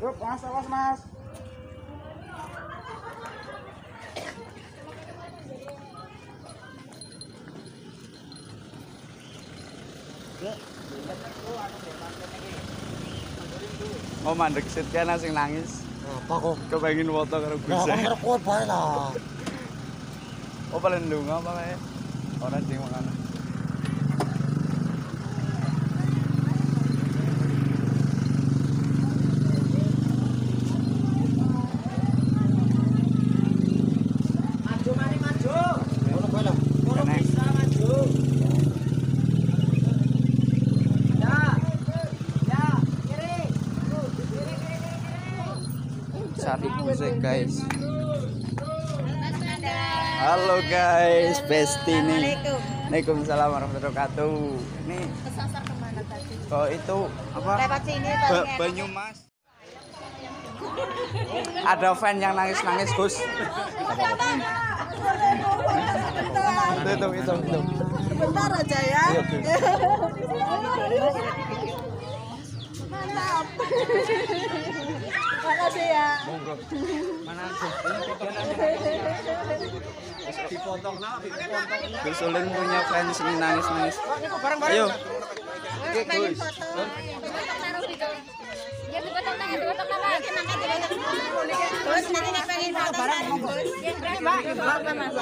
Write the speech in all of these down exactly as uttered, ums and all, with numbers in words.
Yuk, mas, awas mas. Oh mandek sit kan sing nangis. Apa kok? Kepengin foto karo Gus. Ya rekod bae lah. Oh paling lunga apa kae? Ora sing makane. Maju mari maju. Ngono bae lah. Ngono bisa maju. Ya. Ya, kiri. Kiri kiri kiri. Cari Gus guys. Halo guys, Besti nih. Waalaikumsalam warahmatullahi wabarakatuh. Ini Kesasar kemana tadi? oh itu apa? Lewat sini Ba paling enak. Banyumas. Ada fan yang nangis-nangis Gus. Itu itu itu. itu. Sebentar aja ya. Iya, Gus. Mantap. Makasih ya. Monggo. Mana Gus? Dipotong nah, dipotong. Gus Ulin punya fans ini nangis-nangis. Bareng-bareng. Ayo. Oke, Gus. Taruh di dalam. Ya dipotong tangan, dipotong tangan. Terus nanti nek pengen foto bareng monggo. Ya, Mbak. Mbak Mas.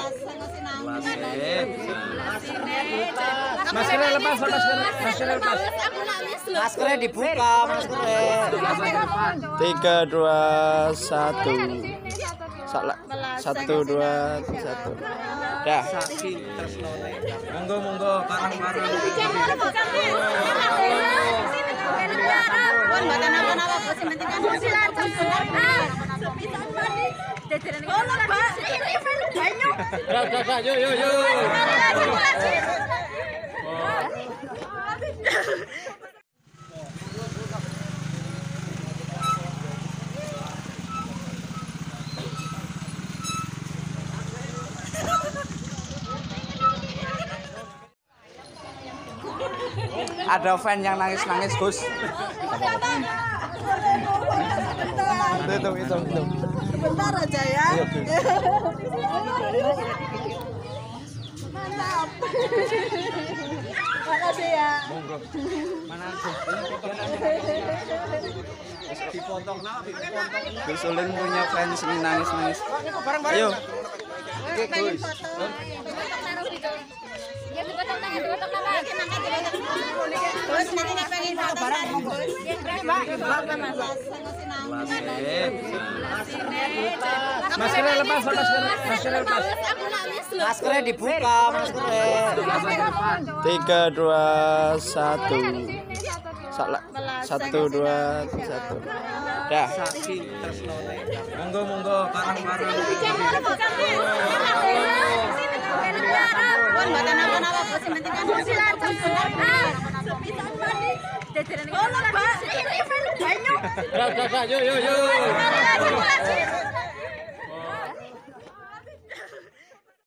Maskernya lepas, maskernya. Maskernya lepas. Aku nangis loh. Maskernya dibuka, maskernya. Tiga dua satu. Salah. Satu dua satu. Dah. Monggo monggo bareng-bareng. Pun mboten napa-napa, bos sing penting kan silakan. Ah, bisa mandi. Jajaran iki. Oh, Mbak. Event banyak. Dah, dah, dah, yuk, yuk, yuk. Ada fan yang nangis-nangis Gus. Itu itu itu. itu. Sebentar aja ya. Iya, Gus. Mantap. Makasih ya. Monggo. Mana Gus? Dipotong nah, dipotong. Gus Ulin punya fans ini nangis-nangis. Bareng-bareng. Ayo. Oke, Gus. Taruh di dalam. Ya dipotong tangan, dipotong tangan. Terus nanti nek pengen foto bareng monggo. Ya, Mbak. Mbak Mas. Maskernya lepas, maskernya. Maskernya lepas. Aku nangis loh. Maskernya dibuka, maskernya. Tiga dua satu. Salah. Satu dua satu. Dah. Monggo monggo bareng-bareng. Pun mboten napa-napa, bos sing penting kan silakan. Ah, bisa mandi. Jajaran iki. Oh, Mbak. Event banyak. Dah, dah, dah, yuk, yuk, yuk.